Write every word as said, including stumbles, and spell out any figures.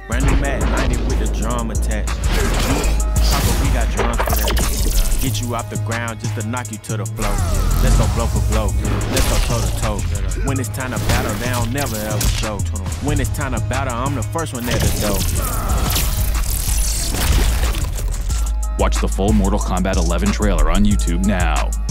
Brand new Mad ninety with the drum attached. Papa, we got drums for that. Get you off the ground just to knock you to the floor. Let's go blow for blow. Let's go toe to toe. When it's time to battle, they don't never ever show. When it's time to battle, I'm the first one at the door. Watch the full Mortal Kombat eleven trailer on YouTube now.